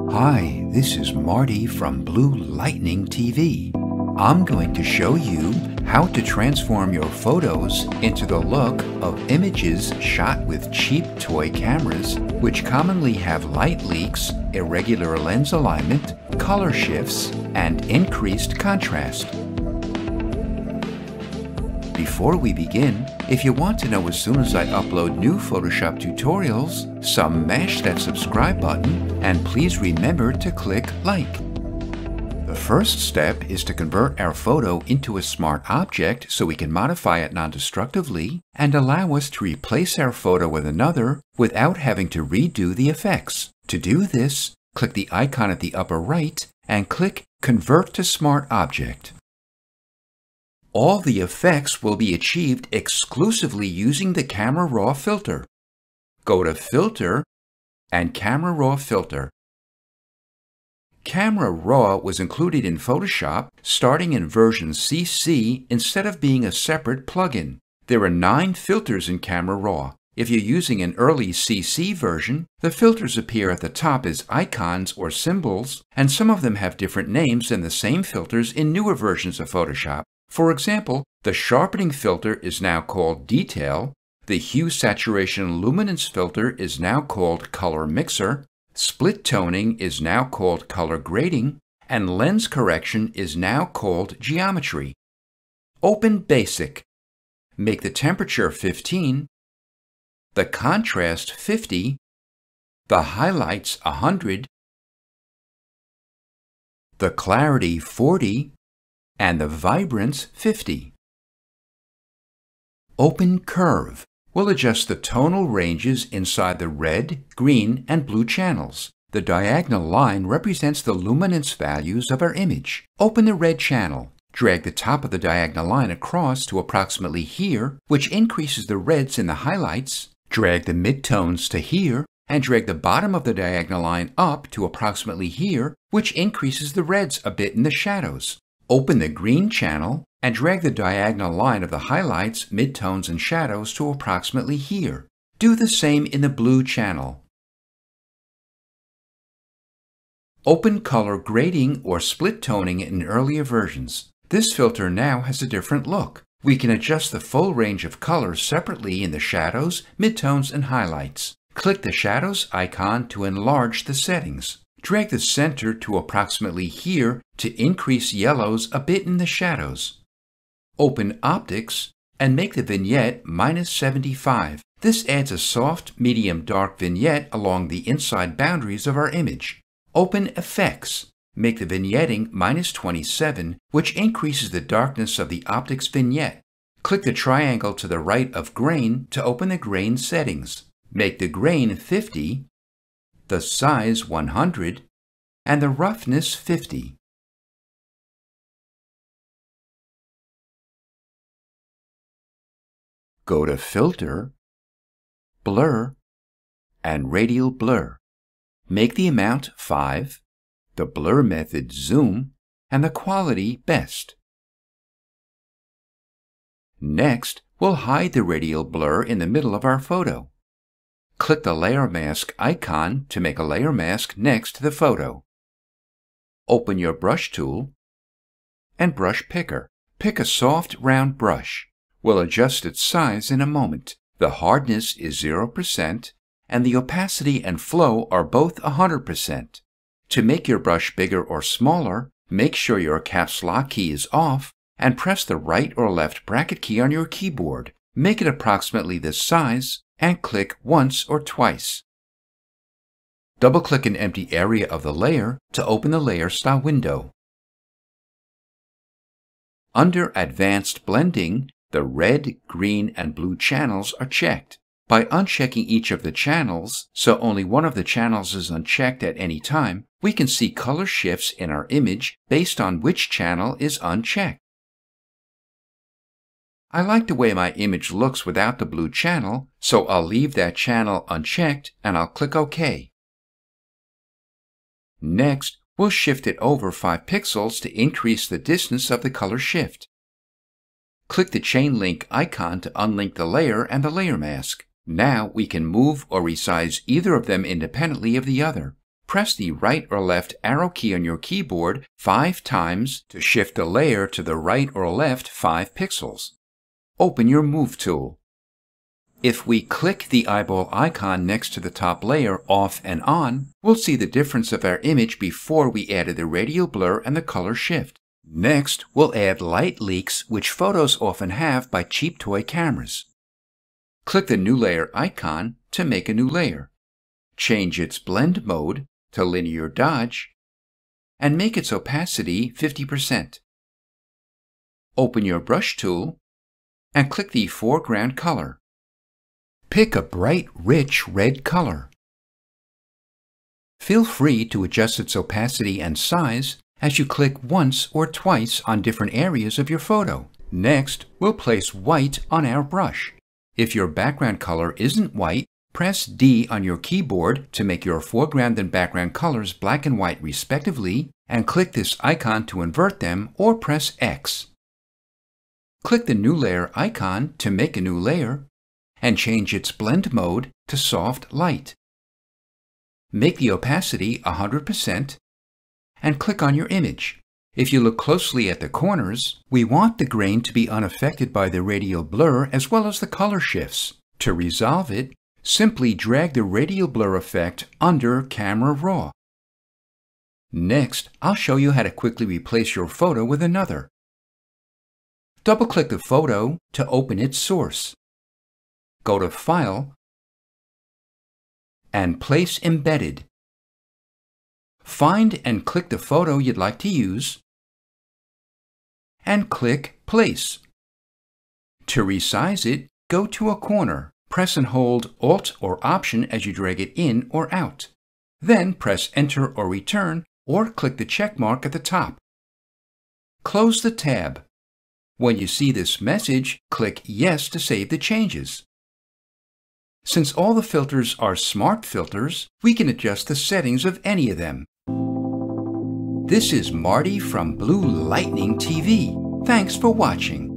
Hi, this is Marty from Blue Lightning TV. I'm going to show you how to transform your photos into the look of images shot with cheap toy cameras, which commonly have light leaks, irregular lens alignment, color shifts, and increased contrast. Before we begin, if you want to know as soon as I upload new Photoshop tutorials, mash that subscribe button and please remember to click like. The first step is to convert our photo into a smart object so we can modify it non-destructively and allow us to replace our photo with another without having to redo the effects. To do this, click the icon at the upper right and click Convert to Smart Object. All the effects will be achieved exclusively using the Camera Raw filter. Go to Filter and Camera Raw Filter. Camera Raw was included in Photoshop starting in version CC instead of being a separate plugin. There are 9 filters in Camera Raw. If you're using an early CC version, the filters appear at the top as icons or symbols, and some of them have different names than the same filters in newer versions of Photoshop. For example, the sharpening filter is now called Detail, the hue saturation luminance filter is now called Color Mixer, split toning is now called Color Grading, and lens correction is now called Geometry. Open Basic. Make the temperature 15, the contrast 50, the highlights 100, the clarity 40, and the vibrance 50. Open Curve. We'll adjust the tonal ranges inside the red, green, and blue channels. The diagonal line represents the luminance values of our image. Open the red channel. Drag the top of the diagonal line across to approximately here, which increases the reds in the highlights. Drag the midtones to here, and drag the bottom of the diagonal line up to approximately here, which increases the reds a bit in the shadows. Open the green channel and drag the diagonal line of the highlights, midtones, and shadows to approximately here. Do the same in the blue channel. Open Color Grading or Split Toning in earlier versions. This filter now has a different look. We can adjust the full range of colors separately in the shadows, midtones, and highlights. Click the Shadows icon to enlarge the settings. Drag the center to approximately here to increase yellows a bit in the shadows. Open Optics and make the vignette -75. This adds a soft, medium dark vignette along the inside boundaries of our image. Open Effects. Make the vignetting -27, which increases the darkness of the optics vignette. Click the triangle to the right of Grain to open the grain settings. Make the grain 50, the size 100, and the roughness 50. Go to Filter, Blur, and Radial Blur. Make the amount 5, the blur method Zoom, and the quality Best. Next, we'll hide the radial blur in the middle of our photo. Click the Layer Mask icon to make a layer mask next to the photo. Open your brush tool and brush picker. Pick a soft, round brush. We'll adjust its size in a moment. The hardness is 0% and the opacity and flow are both 100%. To make your brush bigger or smaller, make sure your caps lock key is off and press the right or left bracket key on your keyboard. Make it approximately this size and click once or twice. Double-click an empty area of the layer to open the Layer Style window. Under Advanced Blending, the red, green, and blue channels are checked. By unchecking each of the channels, so only one of the channels is unchecked at any time, we can see color shifts in our image based on which channel is unchecked. I like the way my image looks without the blue channel, so I'll leave that channel unchecked and I'll click OK. Next, we'll shift it over 5 pixels to increase the distance of the color shift. Click the chain link icon to unlink the layer and the layer mask. Now we can move or resize either of them independently of the other. press the right or left arrow key on your keyboard 5 times to shift the layer to the right or left 5 pixels. Open your Move tool. If we click the eyeball icon next to the top layer off and on, we'll see the difference of our image before we added the radial blur and the color shift. Next, we'll add light leaks, which photos often have by cheap toy cameras. Click the New Layer icon to make a new layer. Change its blend mode to linear dodge and make its opacity 50%. Open your brush tool and click the foreground color. Pick a bright, rich red color. Feel free to adjust its opacity and size as you click once or twice on different areas of your photo. Next, we'll place white on our brush. If your background color isn't white, press D on your keyboard to make your foreground and background colors black and white respectively, and click this icon to invert them, or press X. Click the New Layer icon to make a new layer, and change its blend mode to soft light. Make the opacity 100% and click on your image. If you look closely at the corners, we want the grain to be unaffected by the radial blur as well as the color shifts. To resolve it, simply drag the radial blur effect under Camera Raw. Next, I'll show you how to quickly replace your photo with another. Double-click the photo to open its source. Go to File and Place Embedded. Find and click the photo you'd like to use and click Place. To resize it, go to a corner. Press and hold Alt or Option as you drag it in or out. Then press Enter or Return, or click the check mark at the top. Close the tab. When you see this message, click Yes to save the changes. Since all the filters are smart filters, we can adjust the settings of any of them. This is Marty from Blue Lightning TV. Thanks for watching.